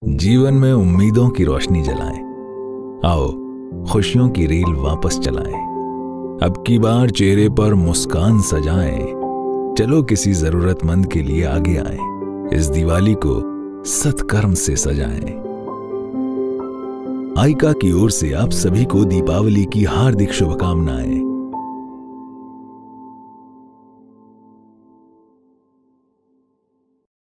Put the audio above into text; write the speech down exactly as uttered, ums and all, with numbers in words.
जीवन में उम्मीदों की रोशनी जलाएं। आओ खुशियों की रेल वापस चलाएं। अब की बार चेहरे पर मुस्कान सजाएं। चलो किसी जरूरतमंद के लिए आगे आएं। इस दिवाली को सत्कर्म से सजाएं। आइका की ओर से आप सभी को दीपावली की हार्दिक शुभकामनाएं।